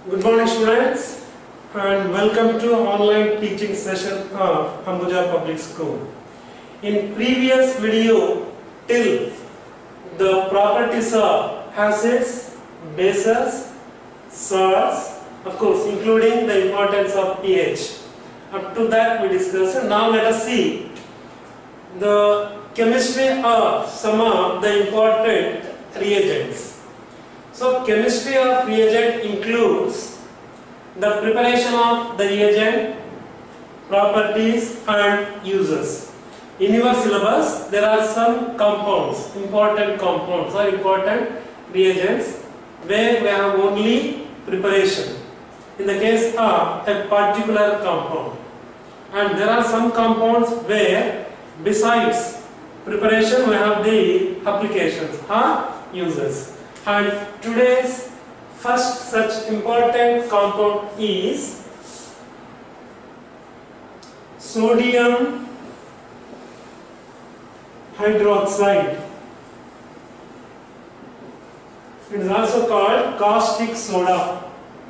Good morning students and welcome to online teaching session of Ambuja Public School. In previous video till the properties of acids, bases, salts, of course including the importance of pH. Up to that we discussed. Now let us see the chemistry of some of the important reagents. So chemistry of reagent includes the preparation of the reagent, properties and uses. In your syllabus there are some compounds, important compounds or important reagents where we have only preparation in the case of a particular compound, and there are some compounds where besides preparation we have the applications or uses. And today's first such important compound is sodium hydroxide. It is also called caustic soda.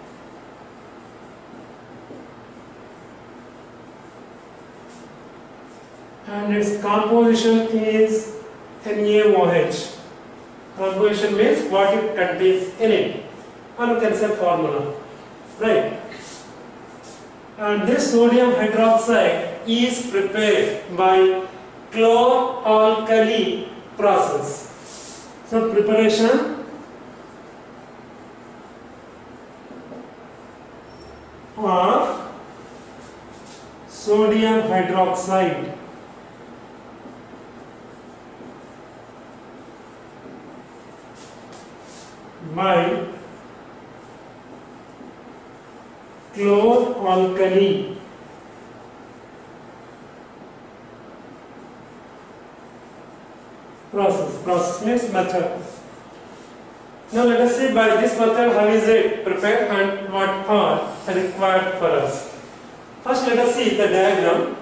And its composition is NaOH. Composition means what it contains in it, or you can say formula, right? And this sodium hydroxide is prepared by chlor-alkali process. So preparation of sodium hydroxide by chlor-alkali process means method. Now let us see by this method how is it prepared and what are required for us. First let us see the diagram.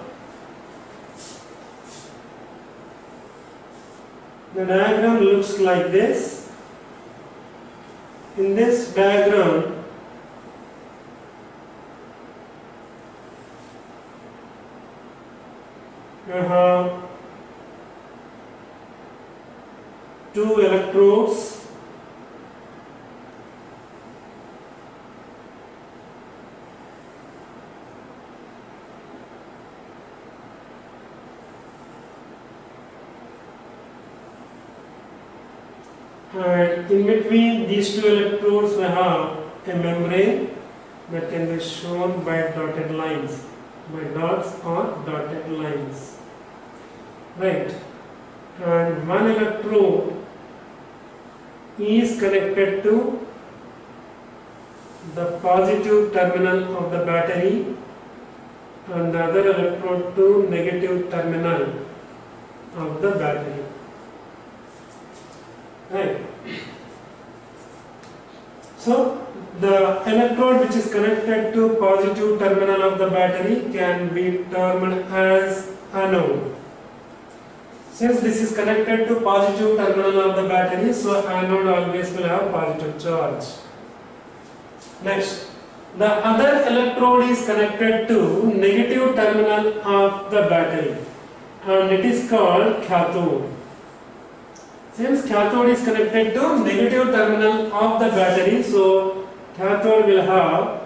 The diagram looks like this. In this diagram, you have two electrodes and in between these two electrodes we have a membrane that can be shown by dotted lines, by dots or dotted lines, right? And one electrode is connected to the positive terminal of the battery and the other electrode to negative terminal of the battery, right? So the electrode which is connected to positive terminal of the battery can be termed as anode. Since this is connected to positive terminal of the battery, so anode always will have positive charge. Next, the other electrode is connected to negative terminal of the battery and it is called cathode. Since cathode is connected to negative terminal of the battery, so cathode will have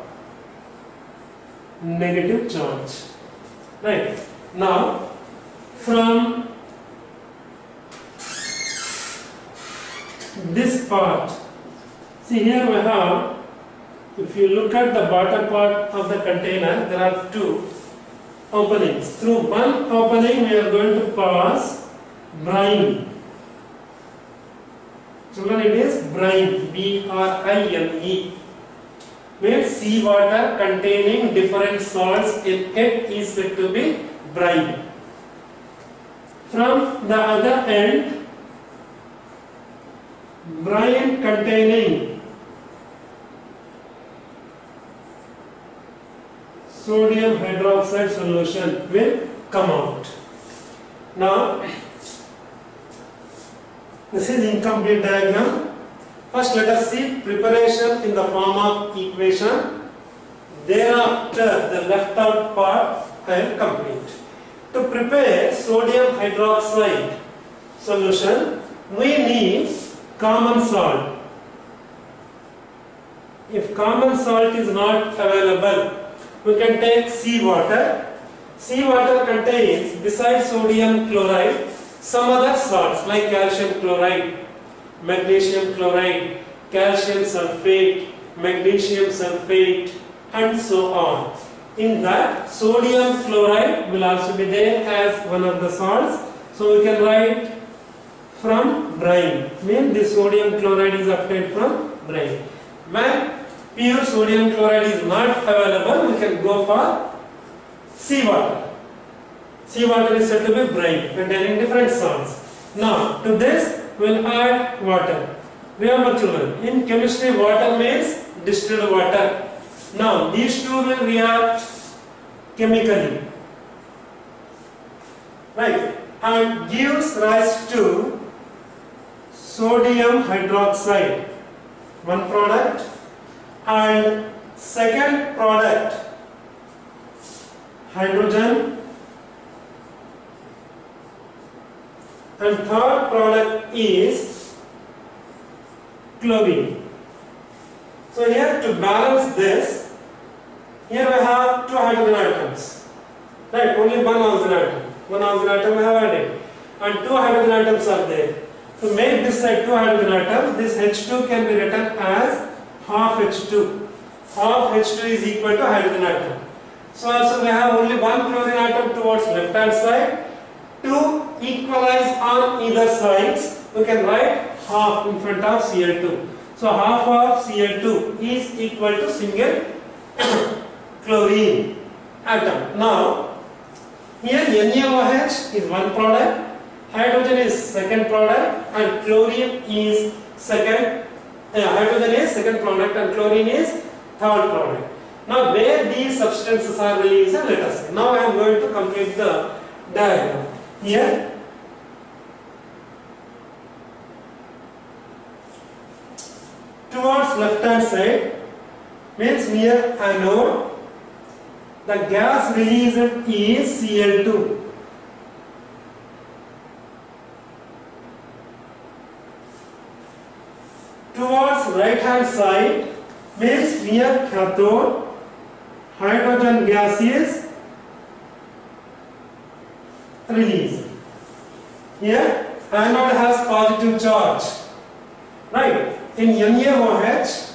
negative charge, right? Now from this part, see here we have, if you look at the bottom part of the container, there are two openings. Through one opening we are going to pass brine. Children, it is brine, B-R-I-N-E, where sea water containing different salts in it is said to be brine. From the other end, brine containing sodium hydroxide solution will come out. Now, this is incomplete diagram. First let us see preparation in the form of equation. Thereafter the left out part I will complete. To prepare sodium hydroxide solution, we need common salt. If common salt is not available, we can take seawater. Seawater contains, besides sodium chloride, some other salts like calcium chloride, magnesium chloride, calcium sulfate, magnesium sulfate, and so on. In that, sodium chloride will also be there as one of the salts. So we can write from brine. Means the sodium chloride is obtained from brine. When pure sodium chloride is not available, we can go for seawater. Seawater is said to be brine, containing different salts. Now, to this we will add water. Remember children, in chemistry water means distilled water. Now, these two will react chemically, right, and gives rise to sodium hydroxide, one product, and second product, hydrogen, and third product is chlorine. So here to balance this, here we have two hydrogen atoms, right? Only one oxygen atom. One oxygen atom we have added, and two hydrogen atoms are there. To make this side two hydrogen atoms, this H2 can be written as half H2. Half H2 is equal to hydrogen atom. So also we have only one chlorine atom towards left hand side. To equalize on either sides, we can write half in front of Cl2. So half of Cl2 is equal to single chlorine atom. Now, here NaOH is one product, hydrogen is second product, and chlorine is second. Hydrogen is second product and chlorine is third product. Now, where these substances are released, let us see. Now I am going to complete the diagram. Here, towards left hand side means near anode, the gas released is Cl2. Towards right hand side means near cathode, hydrogen gas is released. Here anode has positive charge, right? In NaOH,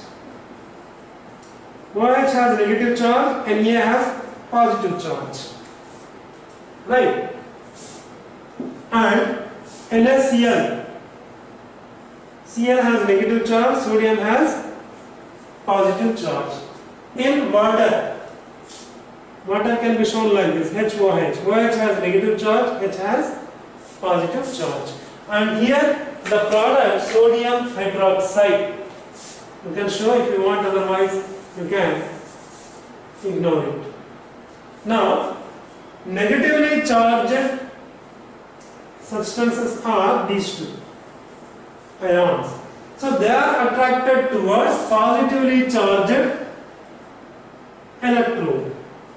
OH has negative charge, Na has positive charge, right? And NaCl, Cl has negative charge, sodium has positive charge. In water, water can be shown like this, HOH. OH has negative charge, H has positive charge. And here the product sodium hydroxide, you can show if you want, otherwise you can ignore it. Now, negatively charged substances are these two ions. So they are attracted towards positively charged electrode,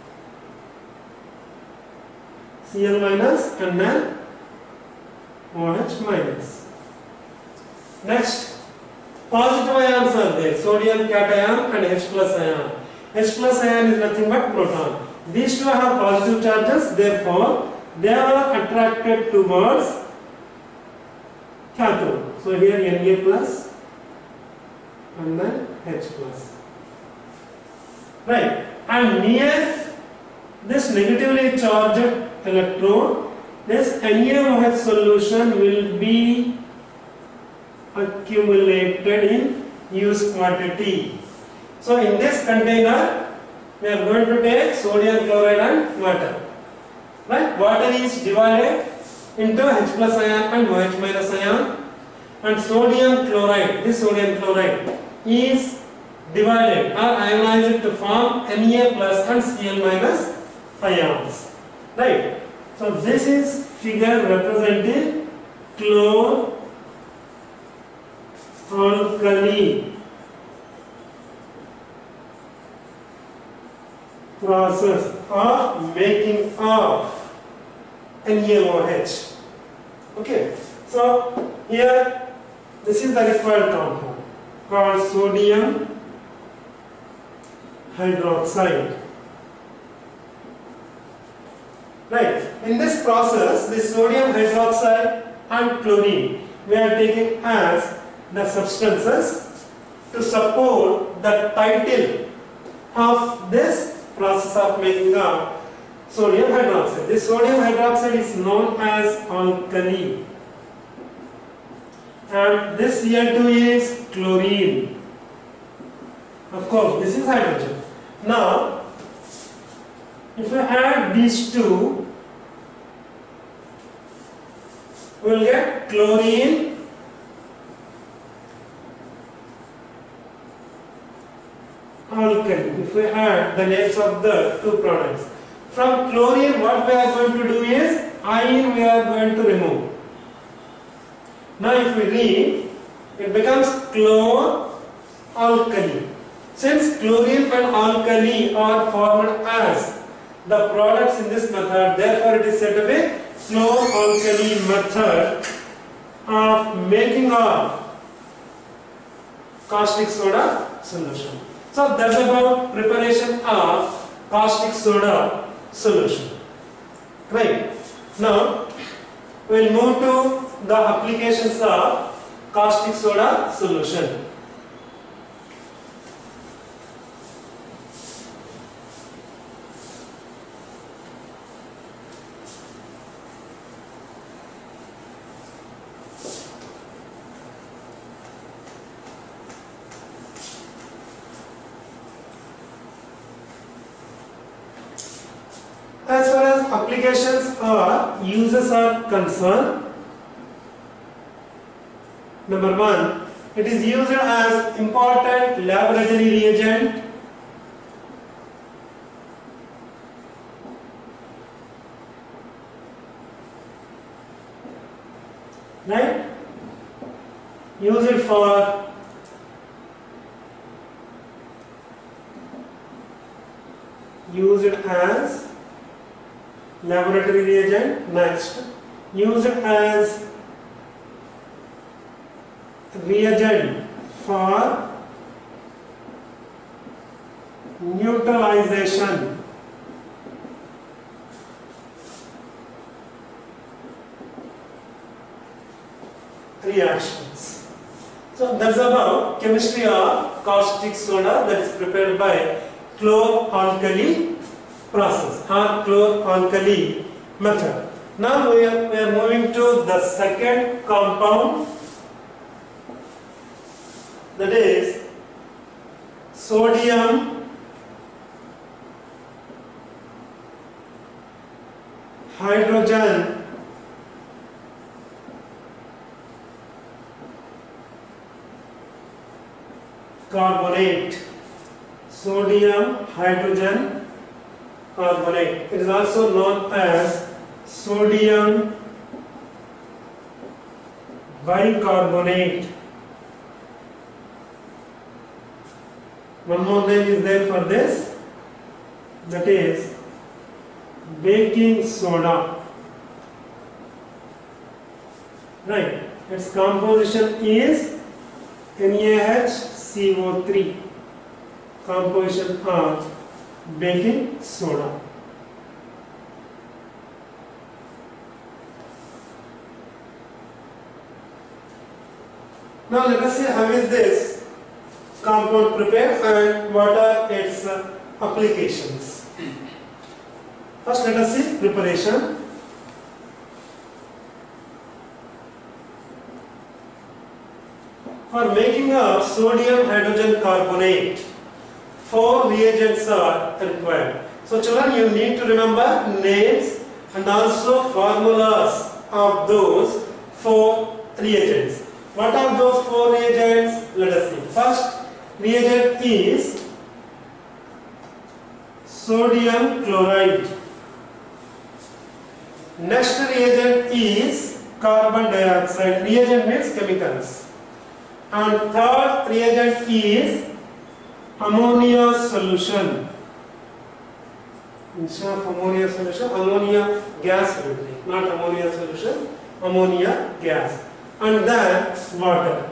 Cl minus and then OH minus. Next, positive ions are there, sodium cation and H plus ion. H plus ion is nothing but proton. These two have positive charges, therefore they are attracted towards cathode. So here Na plus and then H plus. Right, and near this negatively charged electrode, this NaOH solution will be accumulated in used quantity. So in this container, we are going to take sodium chloride and water. Right, water is divided into H plus ion and OH minus ion, and sodium chloride, this sodium chloride is divided or ionized to form Na plus and Cl minus ions. Right. So this is figure representing chlor alkali process of making of NaOH. Okay, so here this is the required compound called sodium hydroxide. Right, in this process, the sodium hydroxide and chlorine we are taking as the substances to support the title of this process of making of sodium hydroxide. This sodium hydroxide is known as alkali, and this Cl2 is chlorine. Of course, this is hydrogen. Now, if we add these two, we will get chlorine alkali. If we add the names of the two products, from chlorine what we are going to do is ion we are going to remove. Now if we read, it becomes chlor-alkali. Since chlorine and alkali are formed as the products in this method, therefore it is said to be chlor-alkali method of making of caustic soda solution. So that's about preparation of caustic soda solution. Right. Now we will move to the applications of caustic soda solution. As far as applications or uses are concerned, number one, it is used as important laboratory reagent. Right? Use it for as laboratory reagent. Next, use it as reagent for neutralization. Reactions. So that's about chemistry of caustic soda that is prepared by chlor-alkali process or chlor-alkali method. Now we are moving to the second compound, that is sodium hydrogen carbonate. Sodium hydrogen carbonate. It is also known as sodium bicarbonate. One more name is there for this, that is baking soda. Right. Its composition is NaHCO3. Composition of baking soda. Now let us see how is this compound prepared and what are its applications. First let us see preparation. For making of sodium hydrogen carbonate, 4 reagents are required. So children, you need to remember names and also formulas of those 4 reagents. What are those 4 reagents? Let us see. First reagent is sodium chloride. Next reagent is carbon dioxide. Reagent means chemicals. And third reagent is ammonia solution. Instead of ammonia solution, ammonia gas will be, not ammonia solution, ammonia gas. And then water.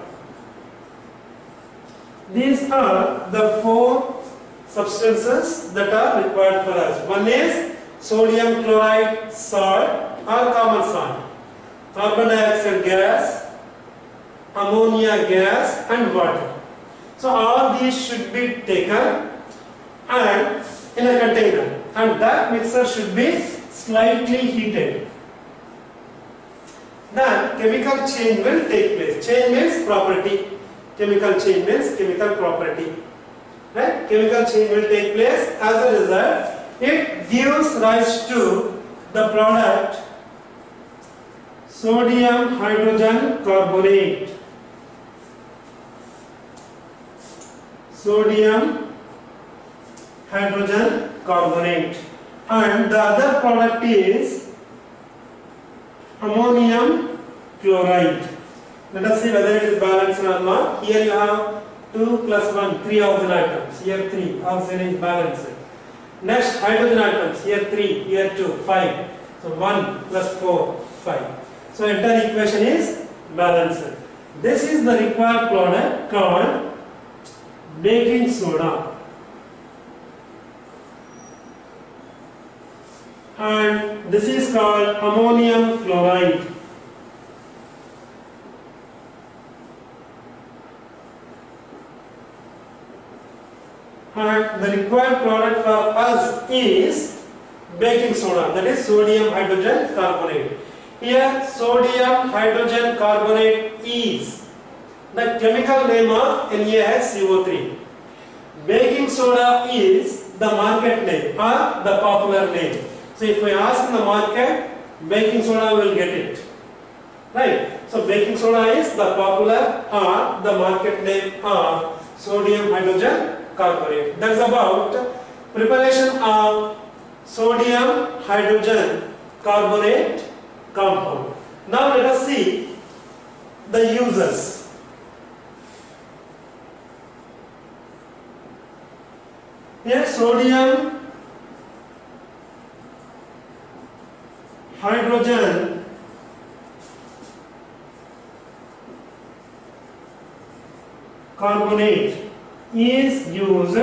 These are the four substances that are required for us. One is sodium chloride salt or common salt, carbon dioxide gas, ammonia gas and water. So all these should be taken and in a container, and that mixture should be slightly heated. Then chemical change will take place. Change means property. Chemical change means chemical property. Right? Chemical change will take place. As a result, it gives rise to the product sodium hydrogen carbonate. Sodium hydrogen carbonate. And the other product is ammonium chloride. Let us see whether it is balanced or not. Here you have 2 plus 1, 3 oxygen atoms. Here 3, oxygen is balanced. Next, hydrogen atoms. Here 3, here 2, 5. So 1 plus 4, 5. So entire equation is balanced. This is the required product called baking soda. And this is called ammonium chloride. And the required product for us is baking soda, that is sodium hydrogen carbonate. Here sodium hydrogen carbonate is the chemical name of NaHCO3. Baking soda is the market name or the popular name. So if we ask in the market, baking soda will get it. Right? So baking soda is the popular or the market name of sodium hydrogen carbonate. That is about preparation of sodium hydrogen carbonate compound. Now let us see the uses. Here sodium hydrogen carbonate is used.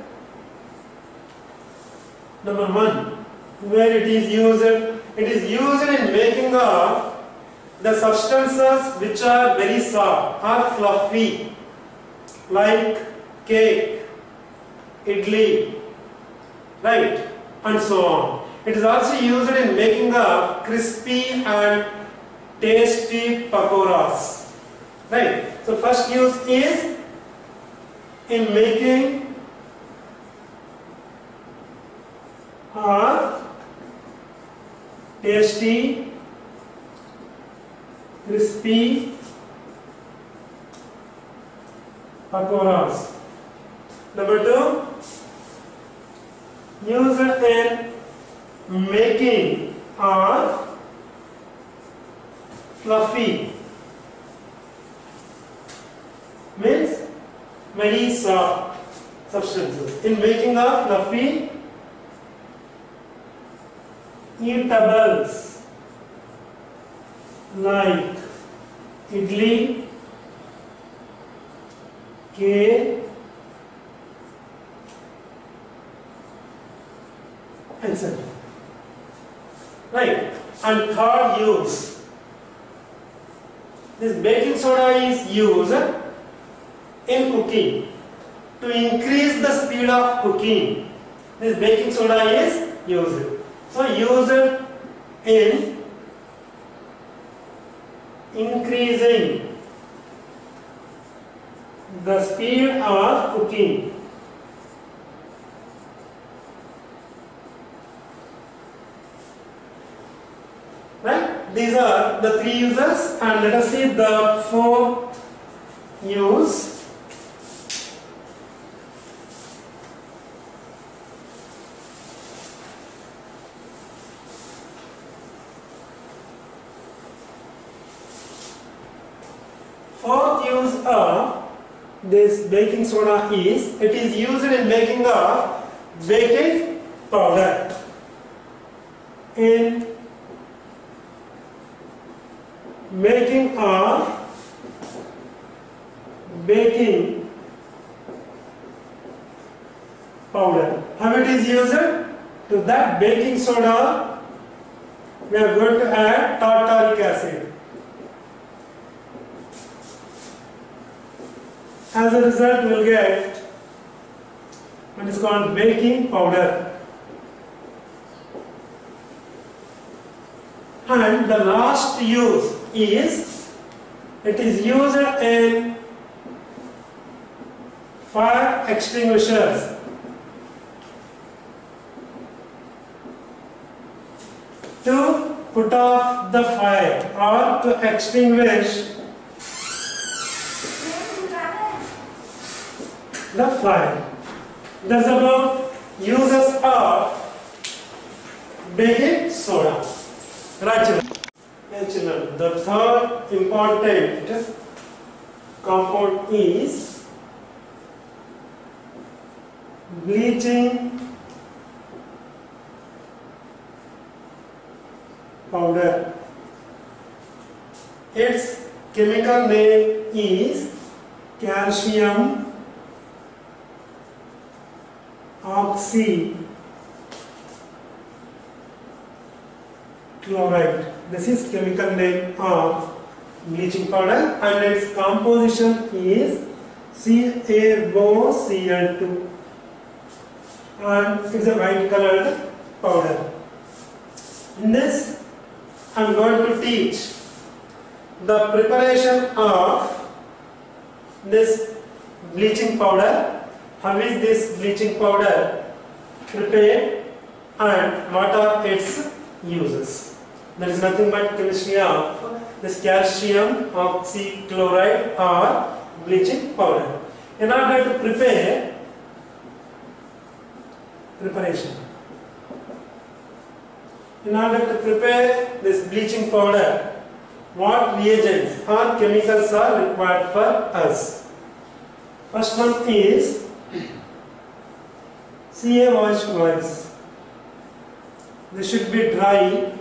Number 1, where it is used? It is used in making of the substances which are very soft or fluffy, like cake, idli, right, and so on. It is also used in making of crispy and tasty pakoras, right. So first use is in making of tasty, crispy pakoras. Number 2, use it in making of fluffy, means very soft substances. In making of fluffy eatables like idli, cake, etc. Right. And third use, this baking soda is used in cooking to increase the speed of cooking. This baking soda is used. So use it in increasing the speed of cooking. Right? These are the 3 uses, and let us see the 4th use. Fourth use of this baking soda is, it is used in making of baking powder. In making of baking powder. How it is used? To that baking soda we are going to add tartaric acid. As a result, we will get what is called baking powder. And the last use is, it is used in fire extinguishers. To put off the fire or to extinguish the fire. That's about uses of baking soda. Right, children. Yes, children. The third important compound is bleaching powder. Its chemical name is calcium oxychloride. This is chemical name of bleaching powder, and its composition is CaOCl2, and it's a white colored powder. In this, I am going to teach the preparation of this bleaching powder. How is this bleaching powder prepared and what are its uses? There is nothing but chemistry of this calcium oxychloride or bleaching powder. In order to prepare in order to prepare this bleaching powder, what reagents or chemicals are required for us? First one is Ca wash twice. This should be dry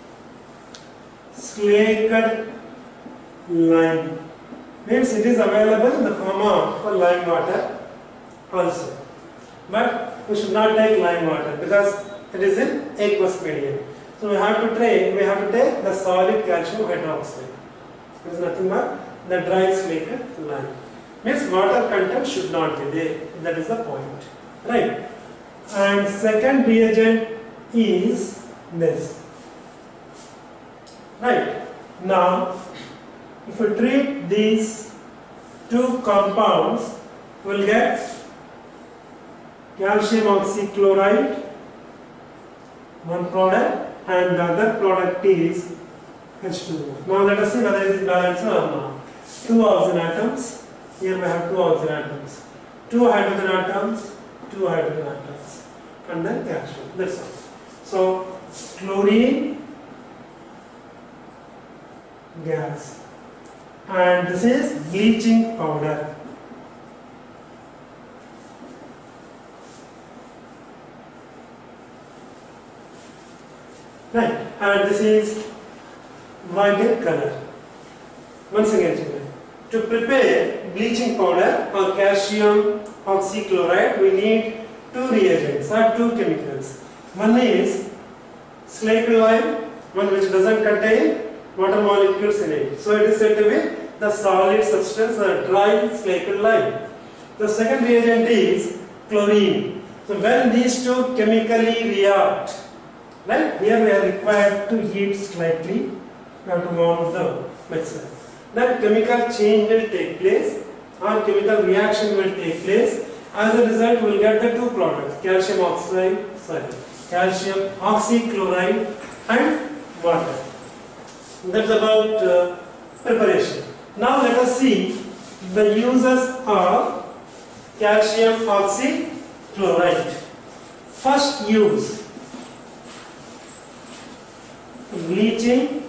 slaked lime. Means it is available in the form of lime water also. But we should not take lime water because it is in aqueous medium. So we have to take the solid calcium hydroxide. There is nothing but the dry slaked lime. Means water content should not be there. That is the point. Right. And second reagent is this. Right. Now, if we treat these two compounds, we will get calcium oxychloride, one product, and the other product is H2O. Now let us see whether it is balanced or not. Two oxygen atoms. Here we have two oxygen atoms. Two hydrogen atoms, and then calcium. That's all. So chlorine gas, and this is bleaching powder. Right, and this is violet color. Once again, children, to prepare bleaching powder or calcium oxychloride, we need two reagents or two chemicals. One is slaked lime, one which doesn't contain water molecules in it. So it is said to be the solid substance, the dry slaked lime. The second reagent is chlorine. So when these two chemically react, right, here we are required to heat slightly. We have to warm the mixture. Then chemical change will take place, or chemical reaction will take place. As a result, we will get the two products: calcium oxychloride and water. That's about preparation. Now let us see the uses of calcium oxychloride. First use: bleaching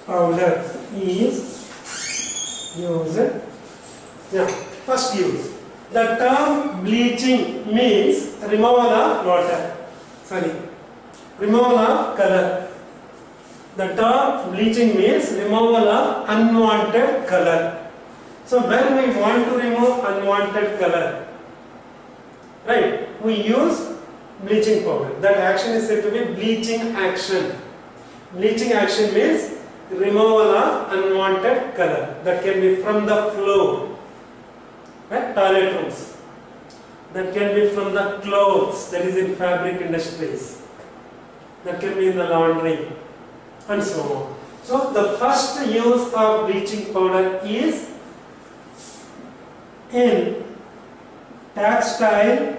powder is used. Now, first use. The term bleaching means removal of water. Sorry, removal of color. The term bleaching means removal of unwanted color. So when we want to remove unwanted color, right, we use bleaching powder. That action is said to be bleaching action. Bleaching action means removal of unwanted color. That can be from the floor, right, toilet rooms. That can be from the clothes, that is in fabric industries. That can be in the laundry, and so on. So the first use of bleaching powder is in textile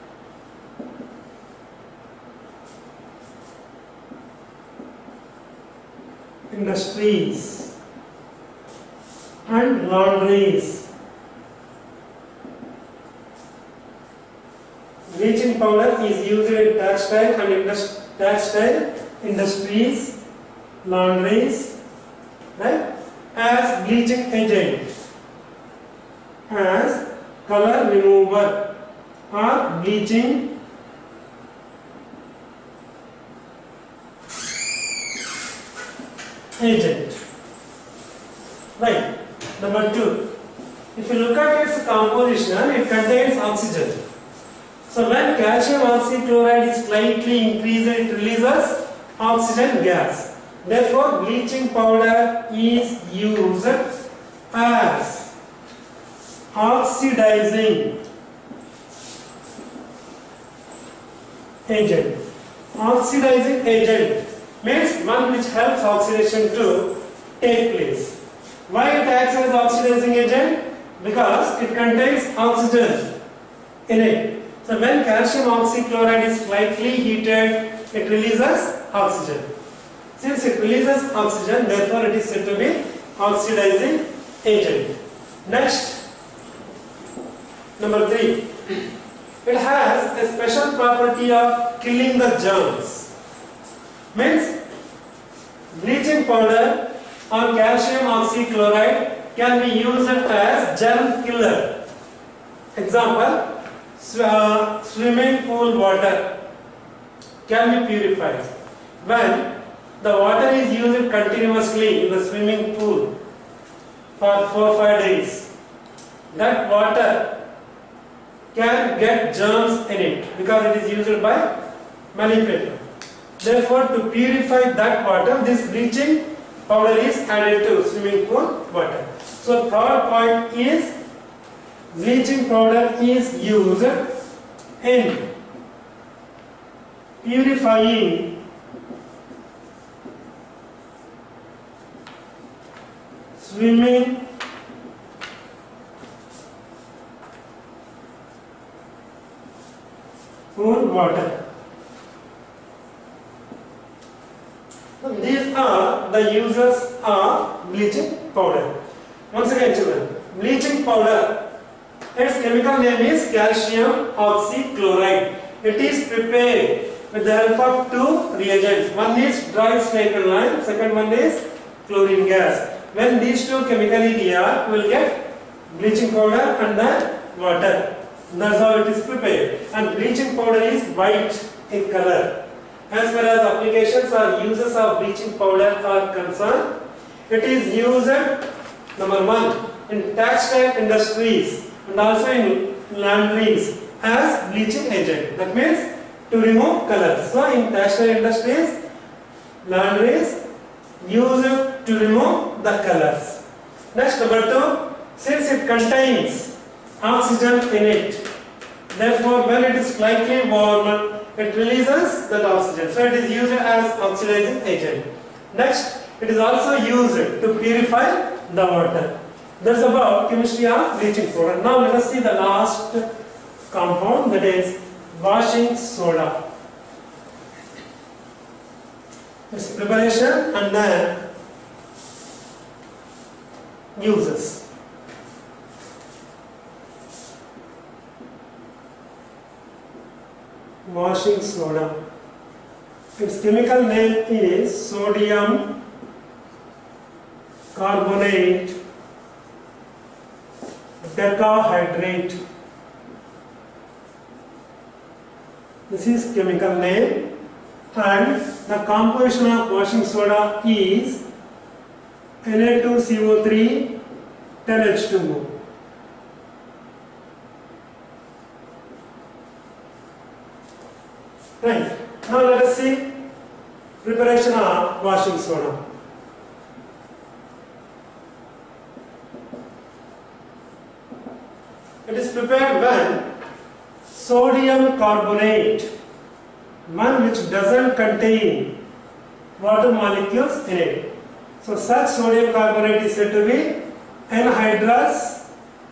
industries and laundries. Bleaching powder is used in textile industries, laundries, right, as bleaching agent, as color remover or bleaching agent. Right. Number 2. If you look at its composition, it contains oxygen. So when calcium oxychloride is slightly increased, it releases oxygen gas. Therefore, bleaching powder is used as oxidizing agent. Oxidizing agent means one which helps oxidation to take place. Why it acts as oxidizing agent? Because it contains oxygen in it. So when calcium oxychloride is slightly heated, it releases oxygen. Since it releases oxygen, therefore it is said to be oxidizing agent. Next, number 3. It has a special property of killing the germs. Means bleaching powder or calcium oxychloride can be used as germ killer. Example, swimming pool water can be purified. When the water is used continuously in the swimming pool for 4-5 days, that water can get germs in it because it is used by many people. Therefore, to purify that water, this bleaching powder is added to swimming pool water. So, third point is bleaching powder is used in purifying swimming pool water. So these are the uses of bleaching powder. Once again, children, bleaching powder, its chemical name is calcium oxychloride. It is prepared with the help of 2 reagents. One is dry snake lime, second one is chlorine gas. When these 2 chemically react, we will get bleaching powder and then water. That's how it is prepared. And bleaching powder is white in color. As far as applications or uses of bleaching powder are concerned, it is used, number 1, in textile industries and also in laundries as bleaching agent. That means to remove colors. So in textile industries, laundries use it to remove the colors. Next, number 2, since it contains oxygen in it, therefore when it is slightly warm, it releases that oxygen. So it is used as oxidizing agent. Next, it is also used to purify the water. That's about chemistry of bleaching powder. Now let us see the last compound, that is washing soda. Its preparation and then uses. Washing soda. Its chemical name is sodium carbonate decahydrate. This is chemical name, and the composition of washing soda is Na2CO3 10H2O. Right. Now let us see preparation of washing soda. It is prepared when sodium carbonate, one which doesn't contain water molecules in it. So such sodium carbonate is said to be anhydrous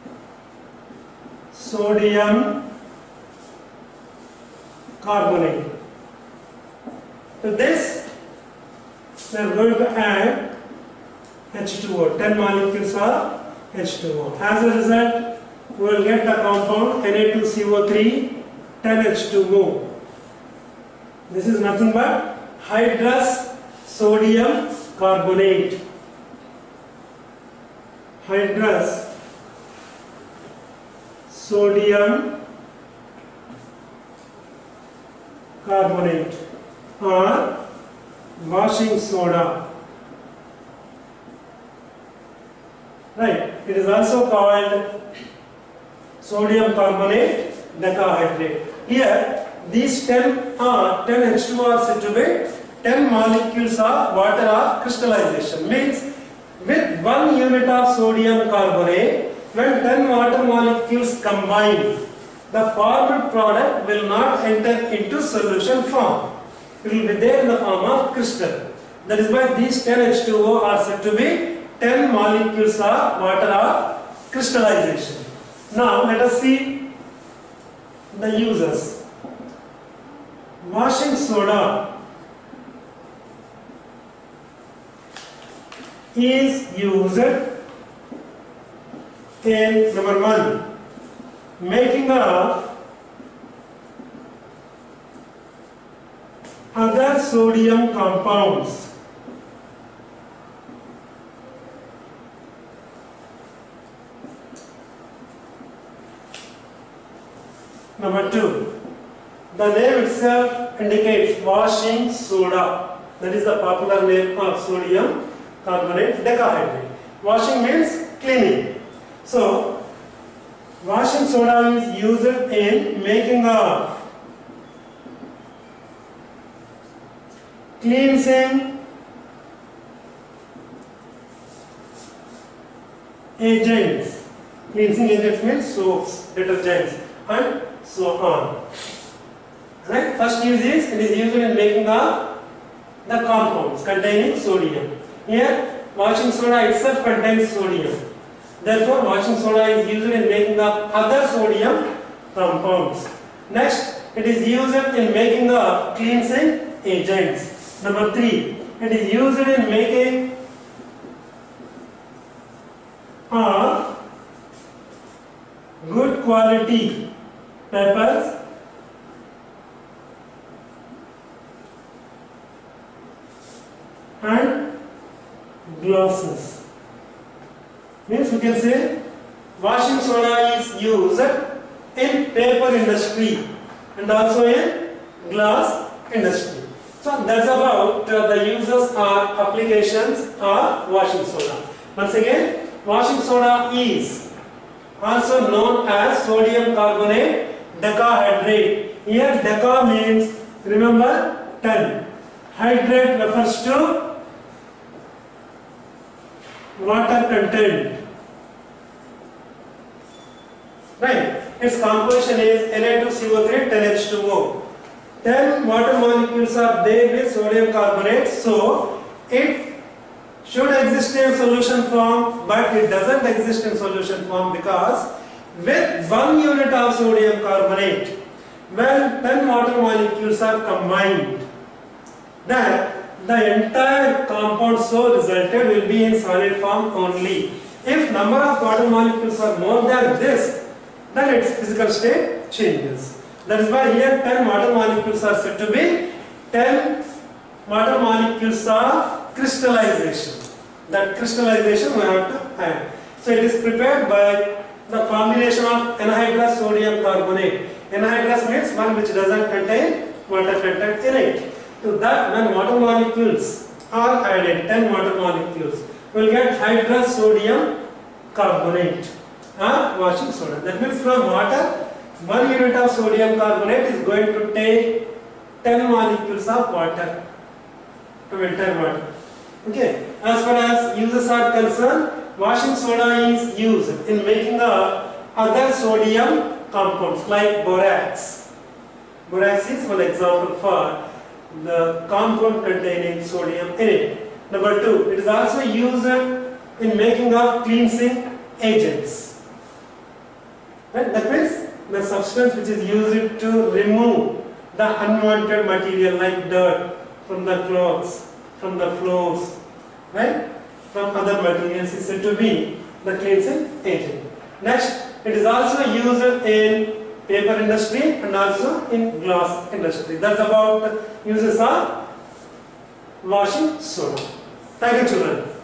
sodium carbonate. To this we are going to add H2O, 10 molecules of H2O. As a result, we will get the compound Na2CO3 10H2O. This is nothing but hydrous sodium carbonate. Hydrous sodium carbonate or washing soda. Right. It is also called sodium carbonate decahydrate. Here, these 10 H2O are said to be 10 molecules of water of crystallization. Means with 1 unit of sodium carbonate, when 10 water molecules combine, the formed product will not enter into solution form. It will be there in the form of crystal. That is why these 10 H2O are said to be 10 molecules of water of crystallization. Now let us see the uses. Washing soda is used in number 1, making of other sodium compounds. Number 2, the name itself indicates washing soda. That is the popular name of sodium carbonate decahydrate. Washing means cleaning. So, washing soda is used in making of cleansing agents. Cleansing agents means soaps, detergents, and so on. Right? First use is, it is used in making of the compounds containing sodium. Here, washing soda itself contains sodium. Therefore, washing soda is used in making of other sodium compounds. Next, it is used in making of cleansing agents. Number 3, it is used in making of good quality papers and glosses. Means we can say washing soda is used in paper industry and also in glass industry. So that's about the uses or applications of washing soda. Once again, washing soda is also known as sodium carbonate decahydrate. Here deca means, remember, 10. Hydrate refers to water content. Right. Its composition is Na2CO3 10H2O. 10 water molecules are there with sodium carbonate, so it should exist in solution form, but it doesn't exist in solution form because with 1 unit of sodium carbonate, when 10 water molecules are combined, then the entire compound so resulted will be in solid form only. If number of water molecules are more than this, then its physical state changes. That is why here 10 water molecules are said to be 10 water molecules of crystallization. that crystallization we have to add. So it is prepared by the combination of anhydrous sodium carbonate. Anhydrous means one which doesn't contain water content in it. To that, when water molecules are added, 10 water molecules, we will get hydrous sodium carbonate or washing soda. That means from water, 1 unit of sodium carbonate is going to take 10 molecules of water to enter water. Okay. As far as uses are concerned, washing soda is used in making of other sodium compounds like borax. Borax is one example for the compound containing sodium in it. Number 2, it is also used in making of cleansing agents. Right? That means the substance which is used to remove the unwanted material like dirt from the clothes, from the floors, right? From other materials is said to be the cleansing agent. Next, it is also used in paper industry and also in glass industry. That's about the uses of washing soda. Thank you, children.